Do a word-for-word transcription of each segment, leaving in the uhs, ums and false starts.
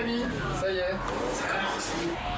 amis, ça y est, ça commence.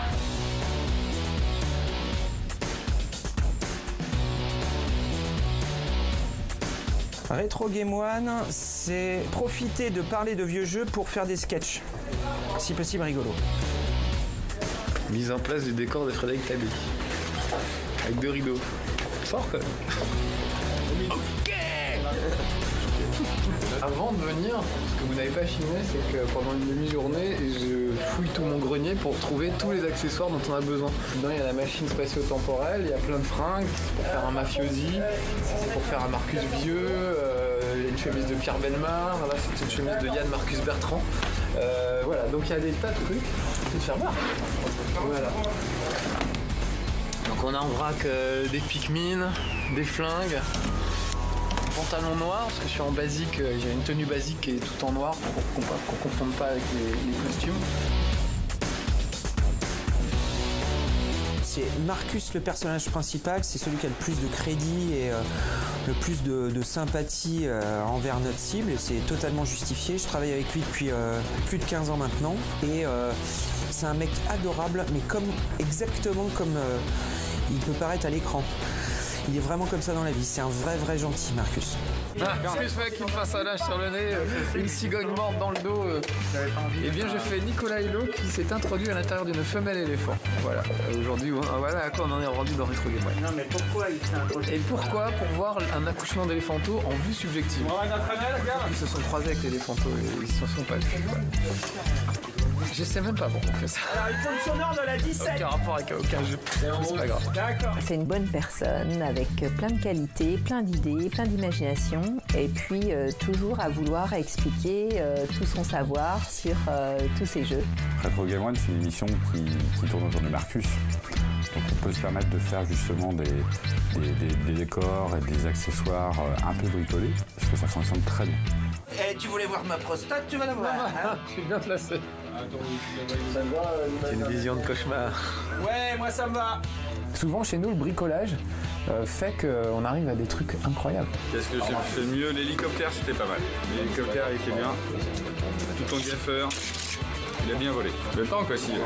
Retro Game One, c'est profiter de parler de vieux jeux pour faire des sketchs, si possible rigolo. Mise en place du décor de Frédéric Tabi, avec deux rideaux. Fort quand même. Ok. Avant de venir, ce que vous n'avez pas filmé, c'est que pendant une demi-journée, je fouille tout mon grenier pour trouver tous les accessoires dont on a besoin. Dedans, il y a la machine spatio-temporelle, il y a plein de fringues, c'est pour faire un mafiosi, c'est pour faire un Marcus Vieux, euh, il y a une chemise de Pierre Bellemare, là c'est une chemise de Yann Marcus Bertrand. Euh, voilà, donc il y a des tas de trucs, c'est de faire voir. Voilà. Donc on a en vrac euh, des Pikmin, des flingues, pantalon noir, parce que je suis en basique, euh, j'ai une tenue basique qui est tout en noir pour qu'on ne confonde pas avec les, les costumes. C'est Marcus le personnage principal, c'est celui qui a le plus de crédit et euh, le plus de, de sympathie euh, envers notre cible, et c'est totalement justifié. Je travaille avec lui depuis euh, plus de quinze ans maintenant, et euh, c'est un mec adorable, mais comme, exactement comme euh, il peut paraître à l'écran. Il est vraiment comme ça dans la vie, c'est un vrai vrai gentil, Marcus. Ah, qu'est-ce que je fais qu'il me fasse un lâche sur le nez, une cigogne morte dans le dos. Euh. Eh bien, je fais Nicolas Hulot qui s'est introduit à l'intérieur d'une femelle éléphant. Voilà, aujourd'hui, voilà à quoi on en est rendu dans Retro Game One. Non, mais pourquoi il s'est introduit? Et pourquoi? Pour voir un accouchement d'éléphanto en vue subjective. Ils se sont croisés avec l'éléphanto et ils se sont pas vus. Voilà. Je sais même pas pourquoi on fait ça. Alors, il faut le sonore de la dix-sept. Aucun rapport avec aucun jeu. C'est pas grave. D'accord. C'est une bonne personne avec plein de qualités, plein d'idées, plein d'imagination et puis euh, toujours à vouloir expliquer euh, tout son savoir sur euh, tous ces jeux. Retro Game One, c'est une émission qui, qui tourne autour de Marcus. Donc on peut se permettre de faire justement des, des, des, des décors et des accessoires un peu bricolés parce que ça fonctionne très bien. Eh, tu voulais voir ma prostate, tu vas la voir. Hein? Je suis bien placé. Ça me va, j'ai une vision de cauchemar. Ouais, moi ça me va. Souvent chez nous, le bricolage euh, fait qu'on arrive à des trucs incroyables. Qu'est-ce que j'ai fait mieux? L'hélicoptère, c'était pas mal. L'hélicoptère, il était bien. Tout en gaffeur, il a bien volé. Le temps quoi, si.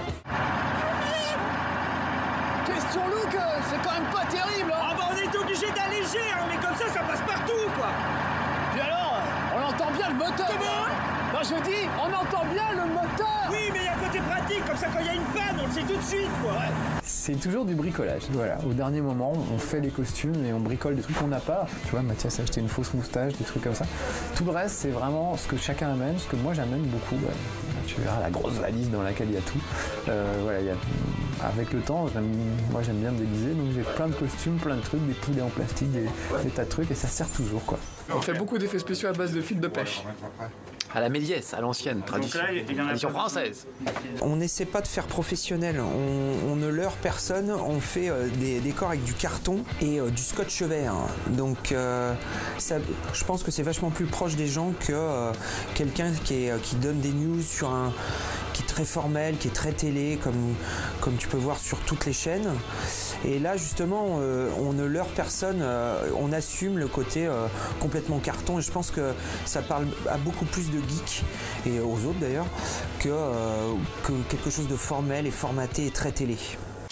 Question look, c'est quand même pas terrible. Hein. Ah bah on est obligé d'alléger, hein, mais comme ça, ça passe partout, quoi. Puis alors, on entend bien le moteur. Comment? Non, je vous dis, on entend bien le moteur. Oui, mais il y a un côté pratique, comme ça, quand il y a une panne, on le sait tout de suite, quoi. Ouais. C'est toujours du bricolage, voilà. Au dernier moment, on fait les costumes et on bricole des trucs qu'on n'a pas. Tu vois, Mathias a acheté une fausse moustache, des trucs comme ça. Tout le reste, c'est vraiment ce que chacun amène, ce que moi j'amène beaucoup. Ouais. Tu verras la grosse valise dans laquelle il y a tout. Euh, voilà, il y a... Avec le temps, moi j'aime bien me déguiser, donc j'ai plein de costumes, plein de trucs, des poulets en plastique, des, des tas de trucs, et ça sert toujours, quoi. On fait beaucoup d'effets spéciaux à base de fils de pêche. À la Méliès, à l'ancienne, tradition, tradition française. On n'essaie pas de faire professionnel, on, on ne leurre personne, on fait euh, des décors avec du carton et euh, du scotch vert. Donc euh, ça, je pense que c'est vachement plus proche des gens que euh, quelqu'un qui, est, qui donne des news sur un... qui est très formel, qui est très télé, comme, comme tu peux voir sur toutes les chaînes. Et là, justement, euh, on ne leurre personne, euh, on assume le côté euh, complètement carton. Et je pense que ça parle à beaucoup plus de geeks, et aux autres d'ailleurs, que, euh, que quelque chose de formel et formaté et très télé.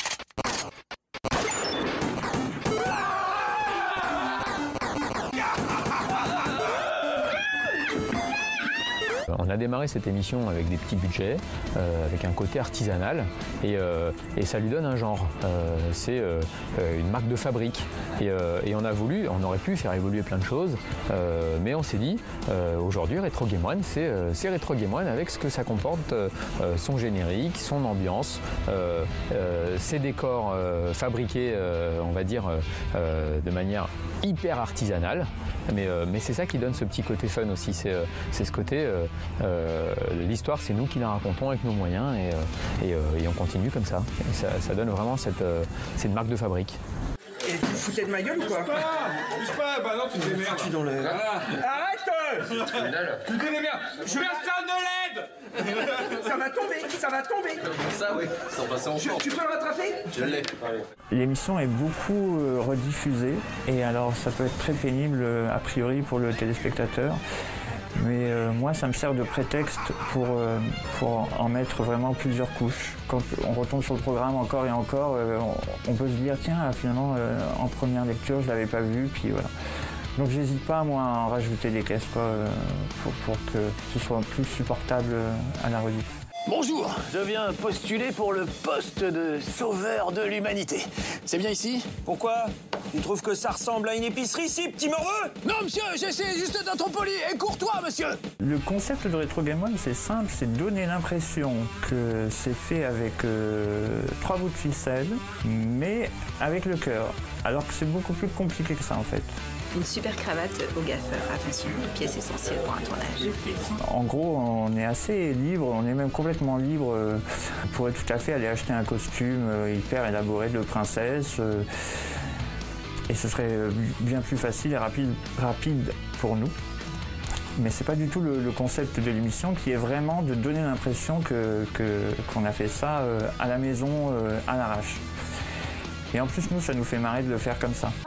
On a démarré cette émission avec des petits budgets, euh, avec un côté artisanal, et, euh, et ça lui donne un genre. Euh, c'est euh, une marque de fabrique. Et, euh, et on a voulu, on aurait pu faire évoluer plein de choses, euh, mais on s'est dit, euh, aujourd'hui, Retro Game One, c'est euh, Retro Game One avec ce que ça comporte, euh, son générique, son ambiance, euh, euh, ses décors euh, fabriqués, euh, on va dire, euh, de manière hyper artisanale. Mais, euh, mais c'est ça qui donne ce petit côté fun aussi, c'est euh, ce côté, euh, euh, l'histoire c'est nous qui la racontons avec nos moyens, et, euh, et, euh, et on continue comme ça. Et ça, ça donne vraiment cette, euh, c'est une marque de fabrique. Et tu foutais de ma gueule ou quoi? Bouge pas, bouge pas, bah non tu te démerdes. Tu dans le... Arrête! Tu te démerdes. Je... Personne ne l'aide. Ça va tomber, ça va tomber. Ça oui, ça va passer en je, Tu peux le rattraper? Je l'ai. L'émission est beaucoup euh, rediffusée, et alors ça peut être très pénible euh, a priori pour le téléspectateur. Mais euh, moi, ça me sert de prétexte pour, euh, pour en mettre vraiment plusieurs couches. Quand on retombe sur le programme encore et encore, euh, on, on peut se dire, tiens, finalement, euh, en première lecture, je ne l'avais pas vu, puis voilà. Donc j'hésite pas, moi, à en rajouter des caisses quoi, euh, pour, pour que ce soit plus supportable à la rediff. Bonjour, je viens postuler pour le poste de sauveur de l'humanité. C'est bien ici? Pourquoi? Tu trouves que ça ressemble à une épicerie ici, petit morveux? Non, monsieur, j'essaie juste d'être poli et courtois, monsieur. Le concept de Retro Game One, c'est simple, c'est donner l'impression que c'est fait avec euh, trois bouts de ficelle, mais avec le cœur. Alors que c'est beaucoup plus compliqué que ça, en fait. Une super cravate au gaffeur, attention, pièce essentielle pour un tournage. En gros, on est assez libre, on est même complètement libre. On pourrait tout à fait aller acheter un costume hyper élaboré de princesse. Et ce serait bien plus facile et rapide, rapide pour nous. Mais c'est pas du tout le, le concept de l'émission qui est vraiment de donner l'impression que, que, qu'on a fait ça à la maison, à l'arrache. Et en plus, nous, ça nous fait marrer de le faire comme ça.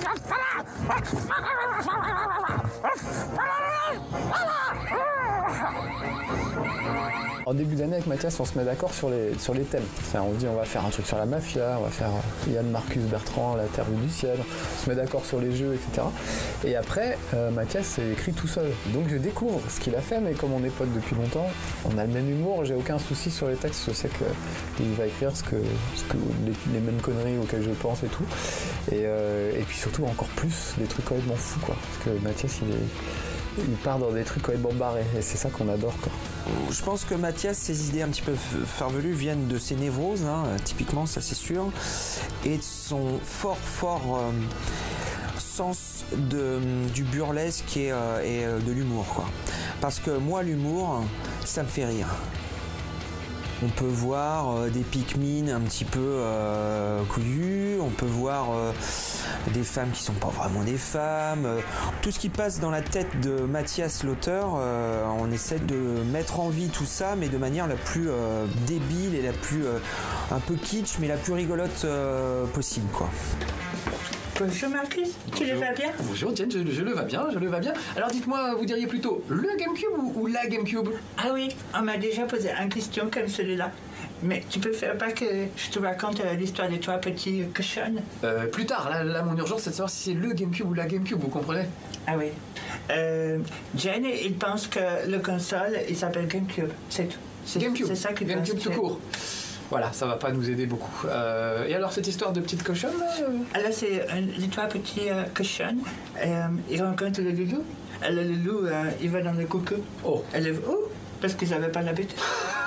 En début d'année avec Mathias, on se met d'accord sur les, sur les thèmes. Enfin, on se dit on va faire un truc sur la mafia, on va faire Yann Marcus Bertrand, La Terre vue du ciel, on se met d'accord sur les jeux, et cetera. Et après, euh, Mathias s'est écrit tout seul. Donc je découvre ce qu'il a fait, mais comme on est potes depuis longtemps, on a le même humour, j'ai aucun souci sur les textes, je sais qu'il va écrire ce que, ce que les, les mêmes conneries auxquelles je pense et tout. Et, euh, et puis surtout encore plus des trucs complètement fous, quoi. Parce que Mathias, il est... il part dans des trucs complètement barrés et c'est ça qu'on adore, quoi. Je pense que Mathias, ses idées un petit peu farfelues viennent de ses névroses, hein, typiquement, ça c'est sûr, et de son fort fort euh, sens de, du burlesque et, euh, et de l'humour, quoi. Parce que moi, l'humour, ça me fait rire. On peut voir euh, des Pikmin un petit peu euh, couillus, on peut voir euh, des femmes qui sont pas vraiment des femmes. Euh, tout ce qui passe dans la tête de Mathias l'auteur, euh, on essaie de mettre en vie tout ça, mais de manière la plus euh, débile et la plus euh, un peu kitsch, mais la plus rigolote euh, possible, quoi. Bonjour Marcus, tu le vas bien? Bonjour Diane, je, je le vais bien, je le vais bien. Alors dites-moi, vous diriez plutôt le GameCube ou, ou la GameCube? Ah oui, on m'a déjà posé une question comme celui-là. Mais tu peux faire pas que je te raconte euh, l'histoire des trois petits cochons? euh, Plus tard, là, là mon urgence c'est de savoir si c'est le GameCube ou la GameCube, vous comprenez? Ah oui. Euh, Jen, il pense que le console, il s'appelle GameCube, c'est tout. C'est, GameCube, c'est ça qu'il pense. GameCube tout court. Voilà, ça va pas nous aider beaucoup. Euh, et alors cette histoire de petite cochonne là euh... Alors c'est euh, les trois petits euh, cochons. Euh, ils rencontrent le loulou. Et le loulou, euh, il va dans le coucou. Oh. Elle est oh, parce qu'ils n'avaient pas l'habitude.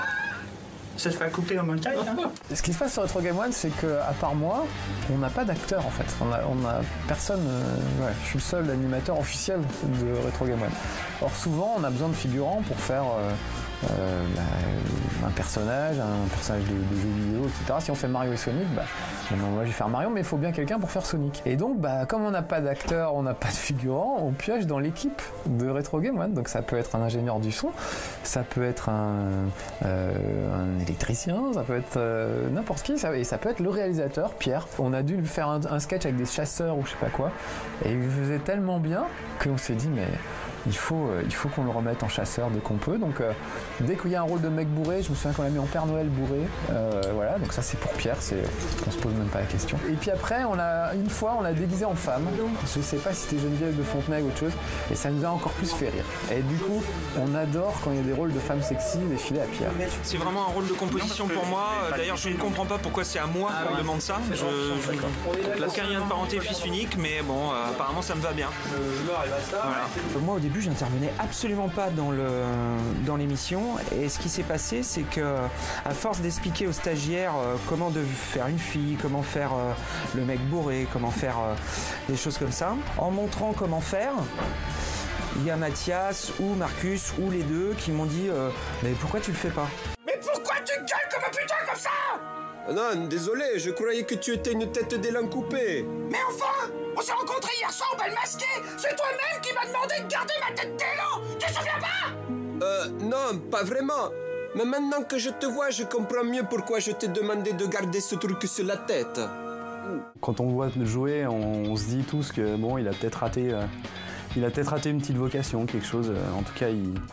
Ça sera coupé en montagne. Hein. Ce qui se passe sur Retro Game One, c'est qu'à part moi, on n'a pas d'acteur en fait. On a, on a personne. Euh, ouais, je suis le seul animateur officiel de Retro Game One. Or souvent, on a besoin de figurants pour faire euh, euh, bah, un personnage, un personnage de, de jeu vidéo, et cetera. Si on fait Mario et Sonic, bah, bon, moi je vais faire Mario, mais il faut bien quelqu'un pour faire Sonic. Et donc, bah, comme on n'a pas d'acteur, on n'a pas de figurant, on pioche dans l'équipe de Retro Game One. Donc ça peut être un ingénieur du son, ça peut être un, euh, un électricien, ça peut être euh, n'importe qui, ça, et ça peut être le réalisateur, Pierre. On a dû faire un, un sketch avec des chasseurs ou je sais pas quoi, et il faisait tellement bien qu'on s'est dit mais il faut, euh, il faut qu'on le remette en chasseur dès qu'on peut. Donc euh, dès qu'il y a un rôle de mec bourré, je me souviens qu'on l'a mis en Père Noël bourré, euh, voilà, donc ça c'est pour Pierre, c'est, on se pose même pas la question. Et puis après, on a, une fois, on l'a déguisé en femme, je sais pas si c'était Geneviève de Fontenay ou autre chose, et ça nous a encore plus fait rire. Et du coup, on adore quand il y a des rôles de femmes sexy défilés à Pierre. C'est vraiment un rôle de composition pour moi. D'ailleurs, je ne comprends pas pourquoi c'est à moi qu'on me demande ça. Je, je, aucun lien de parenté, fils unique, mais bon, euh, apparemment ça me va bien. Voilà. Moi, au début, j'intervenais absolument pas dans le dans l'émission, et ce qui s'est passé, c'est que à force d'expliquer aux stagiaires euh, comment de faire une fille, comment faire euh, le mec bourré, comment faire euh, des choses comme ça, en montrant comment faire, il y a Mathias ou Marcus ou les deux qui m'ont dit euh, mais pourquoi tu le fais pas? Mais pourquoi tu gueules comme un putain comme ça? Non, désolé, je croyais que tu étais une tête d'élan coupée. Mais enfin, on s'est rencontrés hier soir au bal masqué. C'est toi-même qui m'as demandé de garder ma tête d'élan. Tu te souviens pas? Euh, non, pas vraiment. Mais maintenant que je te vois, je comprends mieux pourquoi je t'ai demandé de garder ce truc sur la tête. Quand on voit jouer, on, on se dit tous que bon, il a peut-être raté, euh, il a peut-être raté une petite vocation, quelque chose. Euh, en tout cas, il,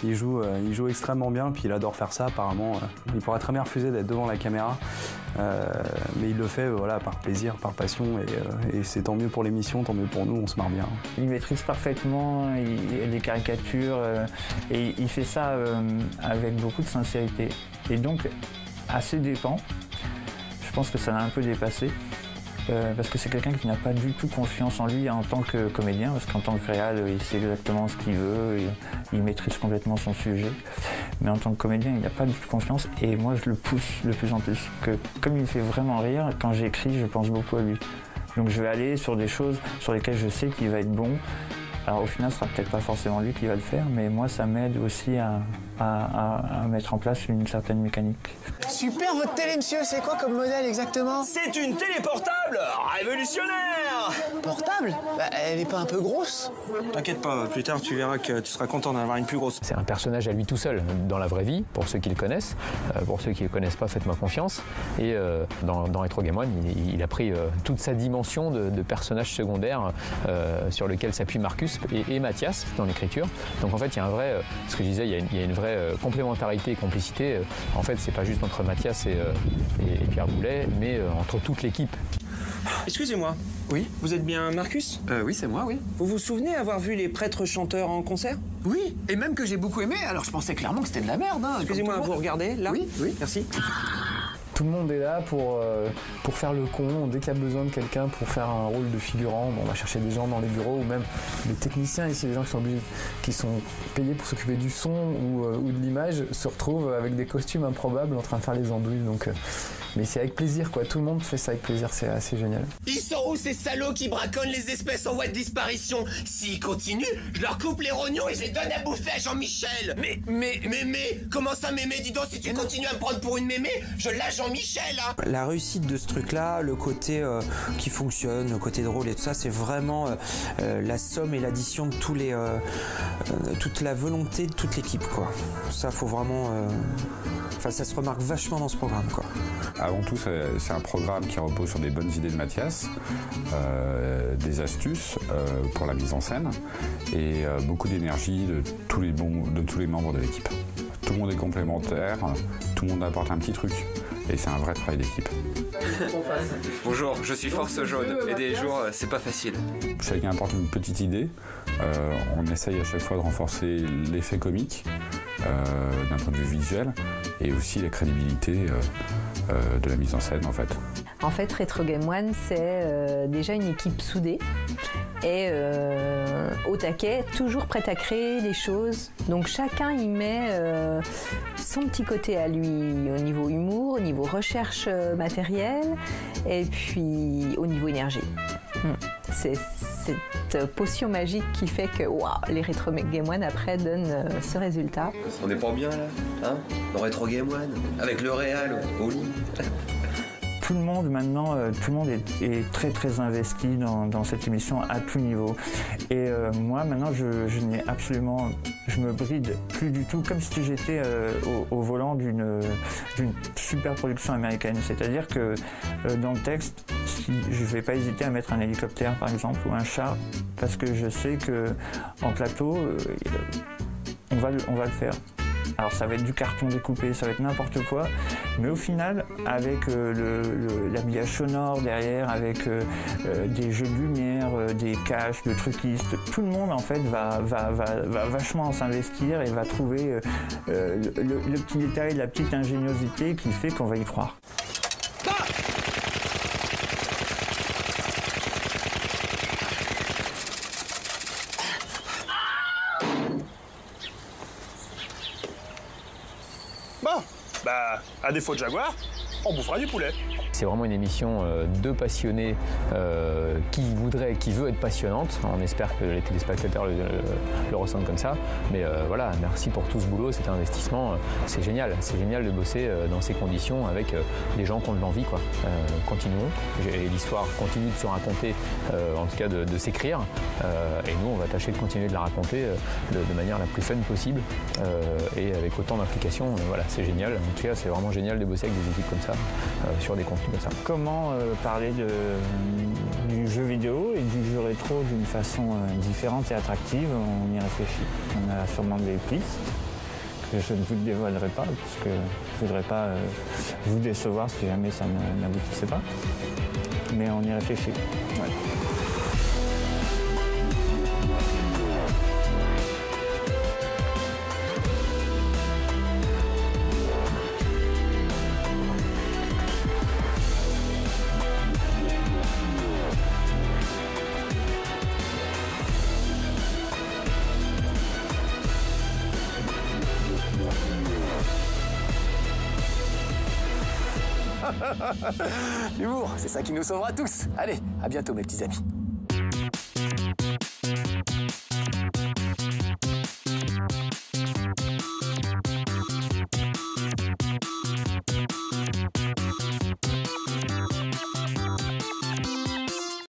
Il joue, euh, il joue extrêmement bien, puis il adore faire ça apparemment. Il pourrait très bien refuser d'être devant la caméra, euh, mais il le fait voilà, par plaisir, par passion, et, euh, et c'est tant mieux pour l'émission, tant mieux pour nous, on se marre bien. Il maîtrise parfaitement il, les caricatures, euh, et il fait ça euh, avec beaucoup de sincérité. Et donc, à ses dépens, je pense que ça l'a un peu dépassé. Euh, parce que c'est quelqu'un qui n'a pas du tout confiance en lui en tant que comédien, parce qu'en tant que réal, il sait exactement ce qu'il veut, il, il maîtrise complètement son sujet. Mais en tant que comédien, il n'a pas du tout confiance, et moi je le pousse de plus en plus. Que, comme il me fait vraiment rire, quand j'écris, je pense beaucoup à lui. Donc je vais aller sur des choses sur lesquelles je sais qu'il va être bon. Alors au final, ce sera peut-être pas forcément lui qui va le faire, mais moi ça m'aide aussi à, à, à, à mettre en place une certaine mécanique. Super votre télé, monsieur, c'est quoi comme modèle exactement? C'est une télé portable révolutionnaire. Portable? Bah, elle est pas un peu grosse? T'inquiète pas, plus tard tu verras que tu seras content d'avoir une plus grosse. C'est un personnage à lui tout seul, dans la vraie vie, pour ceux qui le connaissent. Euh, pour ceux qui ne le connaissent pas, faites-moi confiance. Et euh, dans, dans Retro Game One, il, il a pris euh, toute sa dimension de, de personnage secondaire euh, sur lequel s'appuie Marcus et, et Mathias dans l'écriture. Donc en fait, il y a un vrai, euh, ce que je disais, il y a une, il y a une vraie euh, complémentarité et complicité. Euh, en fait, c'est pas juste entre Mathias et, euh, et, et Pierre Boulet, mais euh, entre toute l'équipe. Excusez-moi. Oui. Vous êtes bien Marcus? Euh, oui, c'est moi, oui. Vous vous souvenez avoir vu les prêtres chanteurs en concert? Oui, et même que j'ai beaucoup aimé, alors je pensais clairement que c'était de la merde. Hein, Excusez-moi, vous regardez, là? Oui, oui. Merci. Tout le monde est là pour, euh, pour faire le con. Dès qu'il y a besoin de quelqu'un pour faire un rôle de figurant, bon, on va chercher des gens dans les bureaux, ou même des techniciens ici, des gens qui sont, obligés, qui sont payés pour s'occuper du son ou, euh, ou de l'image, se retrouvent avec des costumes improbables en train de faire les andouilles. Donc, euh, mais c'est avec plaisir, quoi. Tout le monde fait ça avec plaisir, c'est assez génial. Ils sont où ces salauds qui braconnent les espèces en voie de disparition? S'ils continuent, je leur coupe les rognons et je les donne à bouffer à Jean-Michel. Mais, mais, mémé, comment ça mémé? Dis donc, si tu continues à me prendre pour une mémé, je lâche Jean-Michel, hein. La réussite de ce truc-là, le côté euh, qui fonctionne, le côté drôle et tout ça, c'est vraiment euh, euh, la somme et l'addition de tous les, euh, euh, toute la volonté de toute l'équipe, quoi. Ça, faut vraiment, euh... enfin, ça se remarque vachement dans ce programme, quoi. Avant tout, c'est un programme qui repose sur des bonnes idées de Mathias, euh, des astuces euh, pour la mise en scène et euh, beaucoup d'énergie de tous les bons, de tous les membres de l'équipe. Tout le monde est complémentaire, tout le monde apporte un petit truc et c'est un vrai travail d'équipe. Bonjour, je suis Force Jaune et des jours c'est pas facile. Chacun apporte une petite idée, euh, on essaye à chaque fois de renforcer l'effet comique euh, d'un point de vue visuel et aussi la crédibilité euh, euh, de la mise en scène en fait. En fait, Retro Game One, c'est euh, déjà une équipe soudée et euh, au taquet, toujours prête à créer des choses. Donc chacun y met euh, son petit côté à lui au niveau humour, au niveau recherche euh, matérielle et puis au niveau énergie. Hmm. C'est cette potion magique qui fait que wow, les Retro Game One après donnent euh, ce résultat. On n'est pas bien là, hein, dans Retro Game One, avec le réal au lit. Tout le monde maintenant, euh, tout le monde est, est très très investi dans, dans cette émission à tout niveau. Et euh, moi maintenant, je, je n'ai absolument, je me bride plus du tout, comme si j'étais euh, au, au volant d'une d'une super production américaine. C'est-à-dire que euh, dans le texte, si, je ne vais pas hésiter à mettre un hélicoptère par exemple ou un char, parce que je sais que en plateau, euh, on va, on va le faire. Alors ça va être du carton découpé, ça va être n'importe quoi, mais au final, avec euh, l'habillage sonore derrière, avec euh, euh, des jeux de lumière, euh, des caches, de truquistes, tout le monde en fait va, va, va, va vachement s'investir et va trouver euh, le, le, le petit détail, la petite ingéniosité qui fait qu'on va y croire. Bah, à défaut de Jaguar, on bouffera du poulet. C'est vraiment une émission de passionnés euh, qui voudrait, qui veut être passionnante. On espère que les téléspectateurs le, le, le ressentent comme ça. Mais euh, voilà, merci pour tout ce boulot, cet investissement. C'est génial, c'est génial de bosser dans ces conditions avec des gens qui ont de l'envie, quoi. Euh, continuons. L'histoire continue de se raconter, euh, en tout cas de, de s'écrire. Euh, et nous, on va tâcher de continuer de la raconter de, de manière la plus fun possible euh, et avec autant d'implication. Voilà, c'est génial. En tout cas, c'est vraiment génial de bosser avec des équipes comme ça, euh, sur des contenus comme ça. Comment euh, parler de, du jeu vidéo et du jeu rétro d'une façon euh, différente et attractive? On y réfléchit. On a sûrement des pistes. je ne vous le dévoilerai pas, parce que je ne voudrais pas euh, vous décevoir si jamais ça n'aboutissait pas. Mais on y réfléchit. Ouais. L'humour, c'est ça qui nous sauvera tous. Allez, à bientôt mes petits amis.